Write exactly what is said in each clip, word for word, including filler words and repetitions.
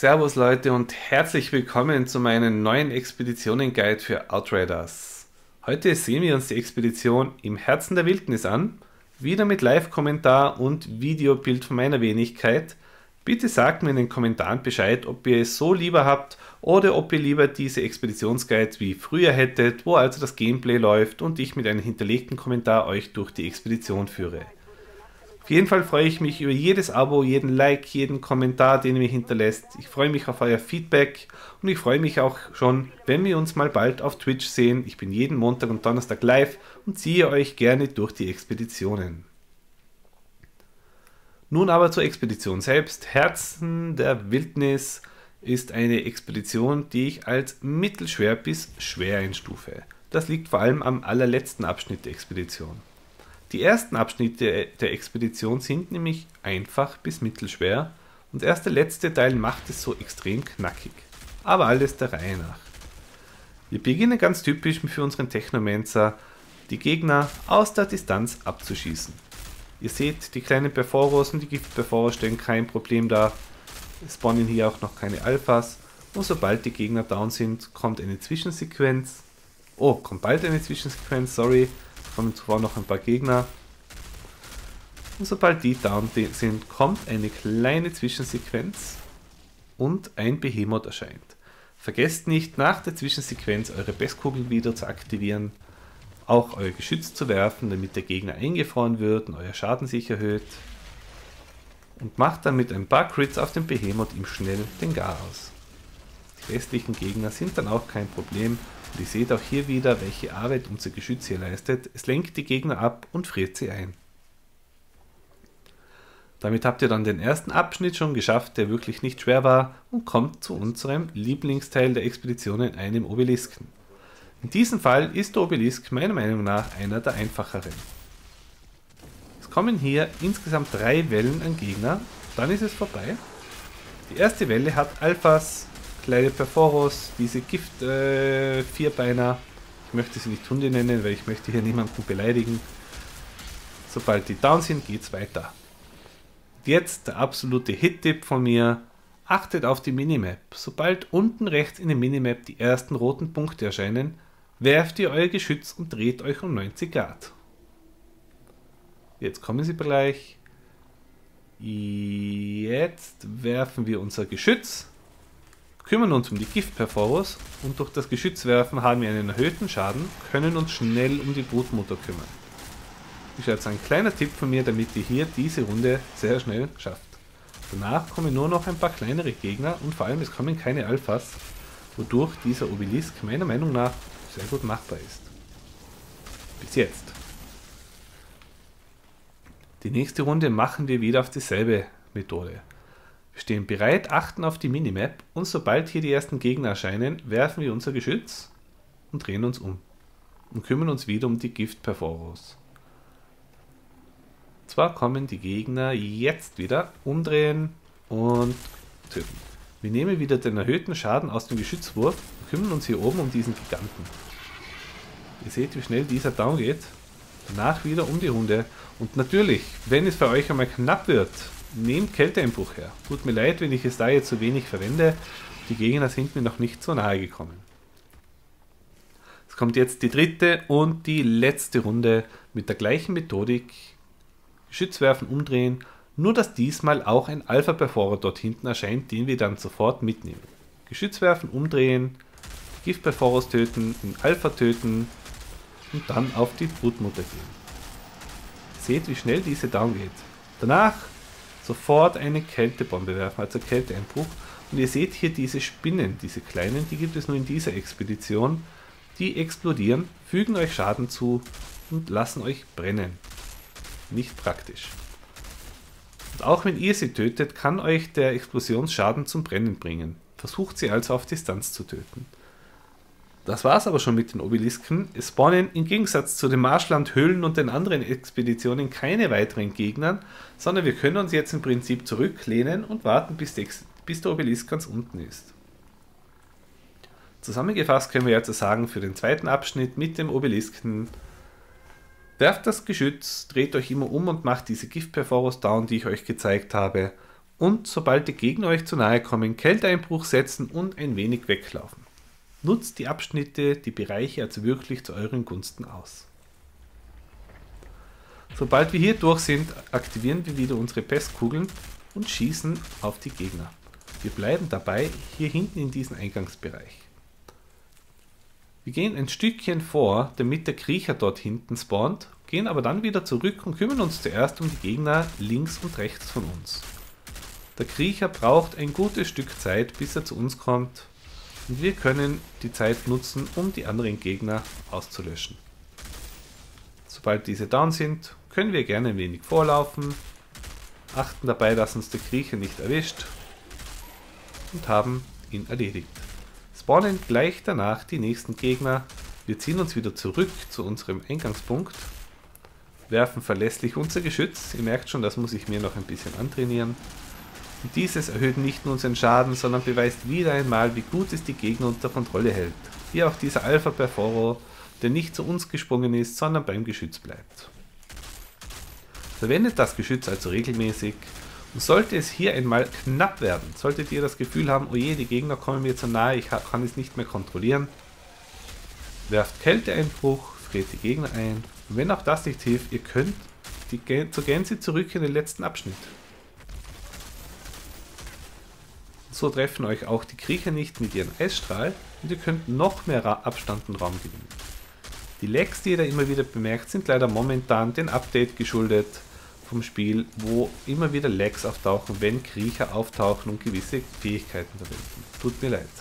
Servus Leute und herzlich willkommen zu meinem neuen Expeditionen-Guide für Outriders. Heute sehen wir uns die Expedition im Herzen der Wildnis an, wieder mit Live-Kommentar und Videobild von meiner Wenigkeit. Bitte sagt mir in den Kommentaren Bescheid, ob ihr es so lieber habt oder ob ihr lieber diese Expeditionsguides wie früher hättet, wo also das Gameplay läuft und ich mit einem hinterlegten Kommentar euch durch die Expedition führe. Auf jeden Fall freue ich mich über jedes Abo, jeden Like, jeden Kommentar, den ihr mir hinterlässt. Ich freue mich auf euer Feedback und ich freue mich auch schon, wenn wir uns mal bald auf Twitch sehen. Ich bin jeden Montag und Donnerstag live und ziehe euch gerne durch die Expeditionen. Nun aber zur Expedition selbst. Herzen der Wildnis ist eine Expedition, die ich als mittelschwer bis schwer einstufe. Das liegt vor allem am allerletzten Abschnitt der Expedition. Die ersten Abschnitte der Expedition sind nämlich einfach bis mittelschwer und erst der letzte Teil macht es so extrem knackig. Aber alles der Reihe nach. Wir beginnen ganz typisch für unseren Technomancer, die Gegner aus der Distanz abzuschießen. Ihr seht, die kleinen Perforos und die Gift-Perforos stellen kein Problem dar. Es spawnen hier auch noch keine Alphas und sobald die Gegner down sind, kommt eine Zwischensequenz. Oh, kommt bald eine Zwischensequenz, sorry. Kommen zuvor noch ein paar Gegner. Und sobald die down sind, kommt eine kleine Zwischensequenz und ein Behemoth erscheint. Vergesst nicht, nach der Zwischensequenz eure Bestkugeln wieder zu aktivieren, auch euer Geschütz zu werfen, damit der Gegner eingefroren wird und euer Schaden sich erhöht. Und macht dann mit ein paar Crits auf den Behemoth ihm schnell den Garaus. Die restlichen Gegner sind dann auch kein Problem. Und ihr seht auch hier wieder, welche Arbeit unser Geschütz hier leistet. Es lenkt die Gegner ab und friert sie ein. Damit habt ihr dann den ersten Abschnitt schon geschafft, der wirklich nicht schwer war und kommt zu unserem Lieblingsteil der Expedition, einem Obelisken. In diesem Fall ist der Obelisk meiner Meinung nach einer der einfacheren. Es kommen hier insgesamt drei Wellen an Gegner, dann ist es vorbei. Die erste Welle hat Alphas, kleine Perforos, diese Gift-Vierbeiner. Äh, ich möchte sie nicht Hunde nennen, weil ich möchte hier niemanden beleidigen. Sobald die down sind, geht es weiter. Jetzt der absolute Hit-Tipp von mir. Achtet auf die Minimap. Sobald unten rechts in der Minimap die ersten roten Punkte erscheinen, werft ihr euer Geschütz und dreht euch um neunzig Grad. Jetzt kommen sie gleich. Jetzt werfen wir unser Geschütz. Kümmern uns um die Gift-Perforos und durch das Geschützwerfen haben wir einen erhöhten Schaden, können uns schnell um die Brutmutter kümmern. Das ist jetzt ein kleiner Tipp von mir, damit ihr hier diese Runde sehr schnell schafft. Danach kommen nur noch ein paar kleinere Gegner und vor allem es kommen keine Alphas, wodurch dieser Obelisk meiner Meinung nach sehr gut machbar ist. Bis jetzt. Die nächste Runde machen wir wieder auf dieselbe Methode. Wir stehen bereit, achten auf die Minimap und sobald hier die ersten Gegner erscheinen, werfen wir unser Geschütz und drehen uns um und kümmern uns wieder um die Gift-Perforos. Zwar kommen die Gegner jetzt wieder, umdrehen und töten. Wir nehmen wieder den erhöhten Schaden aus dem Geschützwurf und kümmern uns hier oben um diesen Giganten. Ihr seht, wie schnell dieser down geht. Danach wieder um die Runde und natürlich, wenn es für euch einmal knapp wird, nehmt Kälteeinbruch her. Tut mir leid, wenn ich es da jetzt so wenig verwende. Die Gegner sind mir noch nicht so nahe gekommen. Es kommt jetzt die dritte und die letzte Runde mit der gleichen Methodik. Geschütz werfen, umdrehen. Nur, dass diesmal auch ein Alpha-Perforer dort hinten erscheint, den wir dann sofort mitnehmen. Geschütz werfen, umdrehen. Gift-Perforos töten, den Alpha töten und dann auf die Brutmutter gehen. Seht, wie schnell diese down geht. Danach sofort eine Kältebombe werfen, also Kälteeinbruch. Und ihr seht hier diese Spinnen, diese kleinen, die gibt es nur in dieser Expedition. Die explodieren, fügen euch Schaden zu und lassen euch brennen. Nicht praktisch. Und auch wenn ihr sie tötet, kann euch der Explosionsschaden zum Brennen bringen. Versucht sie also auf Distanz zu töten. Das war's aber schon mit den Obelisken. Es spawnen im Gegensatz zu den Marschlandhöhlen und den anderen Expeditionen keine weiteren Gegner, sondern wir können uns jetzt im Prinzip zurücklehnen und warten, bis, die, bis der Obelisk ganz unten ist. Zusammengefasst können wir jetzt sagen, für den zweiten Abschnitt mit dem Obelisken, werft das Geschütz, dreht euch immer um und macht diese Gift-Perforos down, die ich euch gezeigt habe. Und sobald die Gegner euch zu nahe kommen, Kälteeinbruch setzen und ein wenig weglaufen. Nutzt die Abschnitte, die Bereiche also wirklich zu euren Gunsten aus. Sobald wir hier durch sind, aktivieren wir wieder unsere Pestkugeln und schießen auf die Gegner. Wir bleiben dabei hier hinten in diesem Eingangsbereich. Wir gehen ein Stückchen vor, damit der Kriecher dort hinten spawnt, gehen aber dann wieder zurück und kümmern uns zuerst um die Gegner links und rechts von uns. Der Kriecher braucht ein gutes Stück Zeit, bis er zu uns kommt, und wir können die Zeit nutzen, um die anderen Gegner auszulöschen. Sobald diese down sind, können wir gerne ein wenig vorlaufen, achten dabei, dass uns der Kriecher nicht erwischt und haben ihn erledigt. Spawnen gleich danach die nächsten Gegner. Wir ziehen uns wieder zurück zu unserem Eingangspunkt, werfen verlässlich unser Geschütz. Ihr merkt schon, das muss ich mir noch ein bisschen antrainieren. Und dieses erhöht nicht nur unseren Schaden, sondern beweist wieder einmal, wie gut es die Gegner unter Kontrolle hält. Wie auch dieser Alpha Perforo, der nicht zu uns gesprungen ist, sondern beim Geschütz bleibt. Verwendet das Geschütz also regelmäßig. Und sollte es hier einmal knapp werden, solltet ihr das Gefühl haben, oh je, die Gegner kommen mir zu nahe, ich kann es nicht mehr kontrollieren, werft Kälteeinbruch, friert die Gegner ein. Und wenn auch das nicht hilft, ihr könnt die, zur Gänze zurück in den letzten Abschnitt. So treffen euch auch die Kriecher nicht mit ihrem Eisstrahl und ihr könnt noch mehr Abstand und Raum gewinnen. Die Lags, die ihr da immer wieder bemerkt, sind leider momentan dem Update geschuldet vom Spiel, wo immer wieder Lags auftauchen, wenn Kriecher auftauchen und gewisse Fähigkeiten verwenden. Tut mir leid.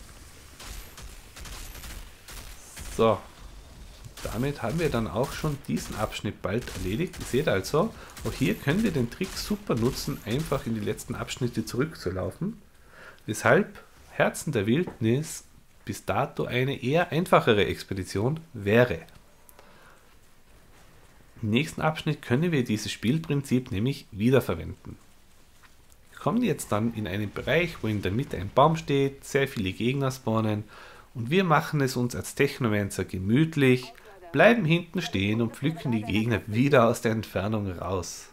So, damit haben wir dann auch schon diesen Abschnitt bald erledigt. Ihr seht also, auch hier können wir den Trick super nutzen, einfach in die letzten Abschnitte zurückzulaufen. Weshalb Herzen der Wildnis bis dato eine eher einfachere Expedition wäre. Im nächsten Abschnitt können wir dieses Spielprinzip nämlich wiederverwenden. Wir kommen jetzt dann in einen Bereich, wo in der Mitte ein Baum steht, sehr viele Gegner spawnen und wir machen es uns als Technomancer gemütlich, bleiben hinten stehen und pflücken die Gegner wieder aus der Entfernung raus.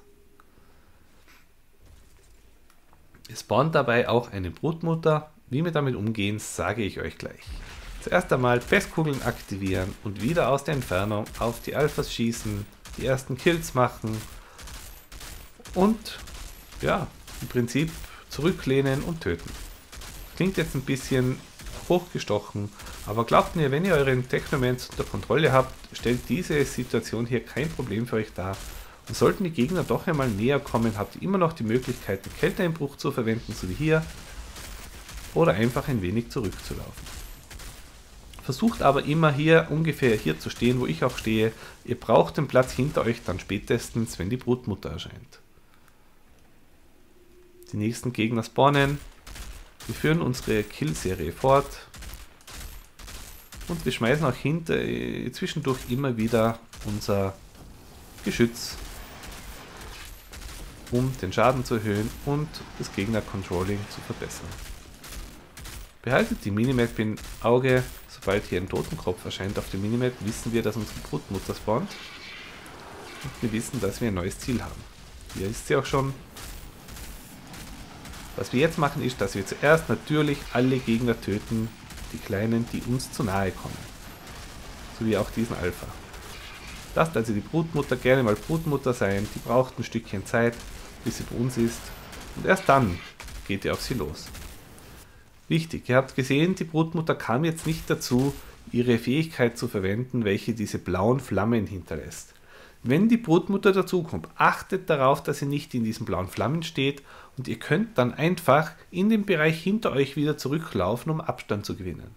Es spawnt dabei auch eine Brutmutter. Wie wir damit umgehen, sage ich euch gleich. Zuerst einmal Pestkugeln aktivieren und wieder aus der Entfernung auf die Alphas schießen, die ersten Kills machen und ja, im Prinzip zurücklehnen und töten. Klingt jetzt ein bisschen hochgestochen, aber glaubt mir, wenn ihr euren Technomancer unter Kontrolle habt, stellt diese Situation hier kein Problem für euch dar. Und sollten die Gegner doch einmal näher kommen, habt ihr immer noch die Möglichkeit, den Kälteeinbruch zu verwenden, so wie hier, oder einfach ein wenig zurückzulaufen. Versucht aber immer hier ungefähr hier zu stehen, wo ich auch stehe. Ihr braucht den Platz hinter euch dann spätestens, wenn die Brutmutter erscheint. Die nächsten Gegner spawnen. Wir führen unsere Kill-Serie fort. Und wir schmeißen auch hinter, äh, zwischendurch immer wieder unser Geschütz, um den Schaden zu erhöhen und das Gegner-Controlling zu verbessern. Behaltet die Minimap im Auge. Sobald hier ein Totenkopf erscheint auf der Minimap, wissen wir, dass unsere Brutmutter spawnt. Und wir wissen, dass wir ein neues Ziel haben. Hier ist sie auch schon. Was wir jetzt machen, ist, dass wir zuerst natürlich alle Gegner töten, die Kleinen, die uns zu nahe kommen. So wie auch diesen Alpha. Lasst also die Brutmutter gerne mal Brutmutter sein. Die braucht ein Stückchen Zeit, bis sie bei uns ist. Und erst dann geht ihr auf sie los. Wichtig, ihr habt gesehen, die Brutmutter kam jetzt nicht dazu, ihre Fähigkeit zu verwenden, welche diese blauen Flammen hinterlässt. Wenn die Brutmutter dazukommt, achtet darauf, dass sie nicht in diesen blauen Flammen steht und ihr könnt dann einfach in den Bereich hinter euch wieder zurücklaufen, um Abstand zu gewinnen.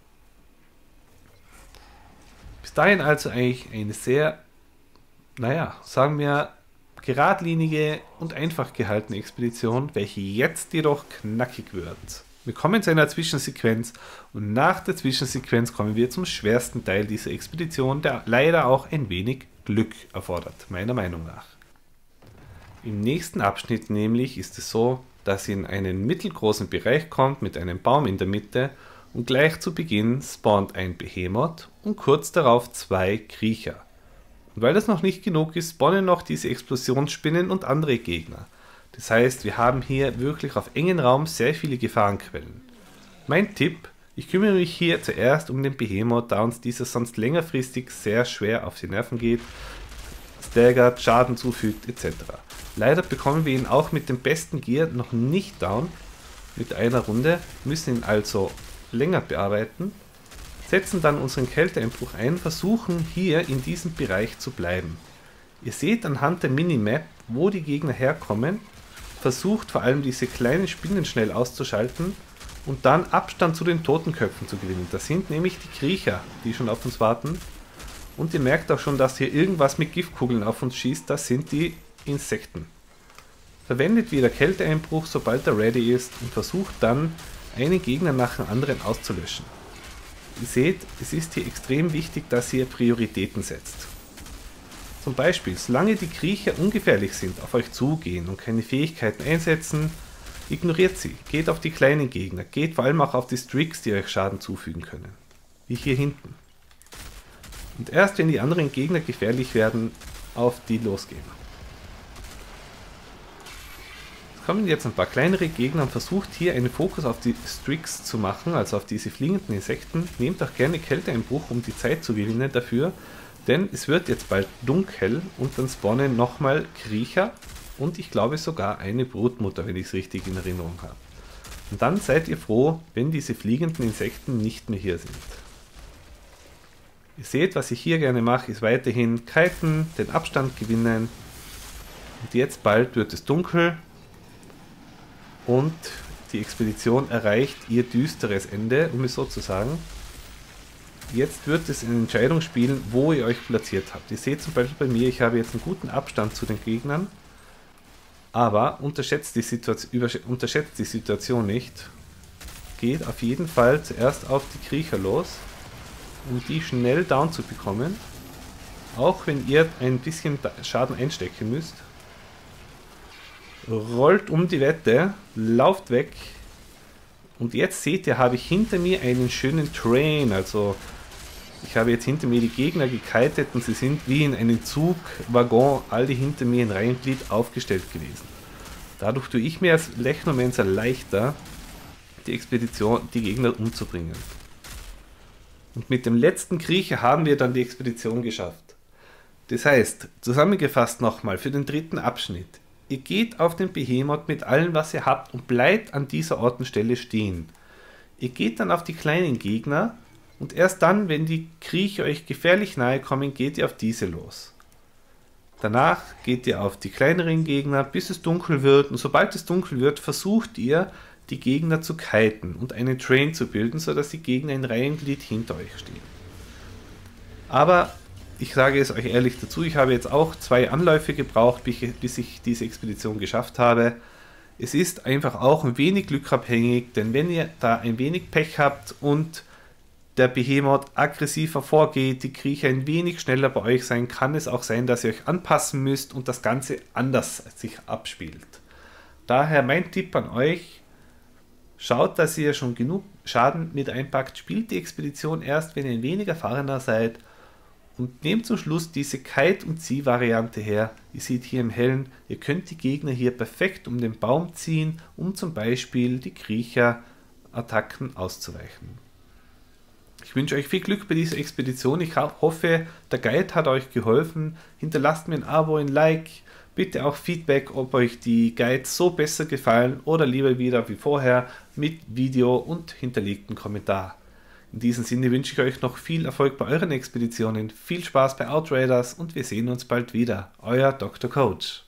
Bis dahin also eigentlich eine sehr, naja, sagen wir, geradlinige und einfach gehaltene Expedition, welche jetzt jedoch knackig wird. Wir kommen zu einer Zwischensequenz und nach der Zwischensequenz kommen wir zum schwersten Teil dieser Expedition, der leider auch ein wenig Glück erfordert, meiner Meinung nach. Im nächsten Abschnitt nämlich ist es so, dass ihr in einen mittelgroßen Bereich kommt mit einem Baum in der Mitte und gleich zu Beginn spawnt ein Behemoth und kurz darauf zwei Kriecher. Und weil das noch nicht genug ist, spawnen noch diese Explosionsspinnen und andere Gegner. Das heißt, wir haben hier wirklich auf engen Raum sehr viele Gefahrenquellen. Mein Tipp: Ich kümmere mich hier zuerst um den Behemoth, da uns dieser sonst längerfristig sehr schwer auf die Nerven geht, staggert, Schaden zufügt et cetera. Leider bekommen wir ihn auch mit dem besten Gear noch nicht down mit einer Runde, müssen ihn also länger bearbeiten, setzen dann unseren Kälteeinbruch ein, versuchen hier in diesem Bereich zu bleiben. Ihr seht anhand der Minimap, wo die Gegner herkommen, versucht vor allem diese kleinen Spinnen schnell auszuschalten und dann Abstand zu den Totenköpfen zu gewinnen. Das sind nämlich die Kriecher, die schon auf uns warten. Und ihr merkt auch schon, dass hier irgendwas mit Giftkugeln auf uns schießt. Das sind die Insekten. Verwendet wieder Kälteeinbruch, sobald er ready ist, und versucht dann, einen Gegner nach dem anderen auszulöschen. Ihr seht, es ist hier extrem wichtig, dass ihr Prioritäten setzt. Zum Beispiel, solange die Kriecher ungefährlich sind, auf euch zugehen und keine Fähigkeiten einsetzen, ignoriert sie, geht auf die kleinen Gegner, geht vor allem auch auf die Strix, die euch Schaden zufügen können. Wie hier hinten. Und erst wenn die anderen Gegner gefährlich werden, auf die losgehen. Es kommen jetzt ein paar kleinere Gegner und versucht hier einen Fokus auf die Strix zu machen, also auf diese fliegenden Insekten. Nehmt auch gerne Kälteeinbruch, um die Zeit zu gewinnen dafür, denn es wird jetzt bald dunkel und dann spawnen nochmal Kriecher und ich glaube sogar eine Brutmutter, wenn ich es richtig in Erinnerung habe. Und dann seid ihr froh, wenn diese fliegenden Insekten nicht mehr hier sind. Ihr seht, was ich hier gerne mache, ist weiterhin kiten, den Abstand gewinnen. Und jetzt bald wird es dunkel und die Expedition erreicht ihr düsteres Ende, um es so zu sagen. Jetzt wird es eine Entscheidung spielen, wo ihr euch platziert habt. Ihr seht zum Beispiel bei mir, ich habe jetzt einen guten Abstand zu den Gegnern, aber unterschätzt die Situation, unterschätzt die Situation nicht. Geht auf jeden Fall zuerst auf die Kriecher los, um die schnell down zu bekommen, auch wenn ihr ein bisschen Schaden einstecken müsst. Rollt um die Wette, lauft weg und jetzt seht ihr, habe ich hinter mir einen schönen Train, also ich habe jetzt hinter mir die Gegner gekitet und sie sind wie in einem Zugwaggon alle hinter mir in Reihenglied aufgestellt gewesen. Dadurch tue ich mir als Lechnomancer leichter, die Expedition, die Gegner umzubringen. Und mit dem letzten Kriecher haben wir dann die Expedition geschafft. Das heißt, zusammengefasst nochmal für den dritten Abschnitt. Ihr geht auf den Behemoth mit allem, was ihr habt und bleibt an dieser Ortenstelle stehen. Ihr geht dann auf die kleinen Gegner und erst dann, wenn die Kriecher euch gefährlich nahe kommen, geht ihr auf diese los. Danach geht ihr auf die kleineren Gegner, bis es dunkel wird, und sobald es dunkel wird, versucht ihr, die Gegner zu kiten und einen Train zu bilden, sodass die Gegner in Reihenglied hinter euch stehen. Aber ich sage es euch ehrlich dazu, ich habe jetzt auch zwei Anläufe gebraucht, bis ich diese Expedition geschafft habe. Es ist einfach auch ein wenig glückabhängig, denn wenn ihr da ein wenig Pech habt und der Behemoth aggressiver vorgeht, die Kriecher ein wenig schneller bei euch sein, kann es auch sein, dass ihr euch anpassen müsst und das Ganze anders sich abspielt. Daher mein Tipp an euch: Schaut, dass ihr schon genug Schaden mit einpackt, spielt die Expedition erst, wenn ihr ein wenig erfahrener seid, und nehmt zum Schluss diese Kite- und Zieh-Variante her. Ihr seht hier im Hellen, ihr könnt die Gegner hier perfekt um den Baum ziehen, um zum Beispiel die Kriecher-Attacken auszuweichen. Ich wünsche euch viel Glück bei dieser Expedition. Ich hoffe, der Guide hat euch geholfen. Hinterlasst mir ein Abo, ein Like. Bitte auch Feedback, ob euch die Guides so besser gefallen oder lieber wieder wie vorher mit Video und hinterlegten Kommentar. In diesem Sinne wünsche ich euch noch viel Erfolg bei euren Expeditionen, viel Spaß bei Outriders und wir sehen uns bald wieder. Euer Doktor Coach.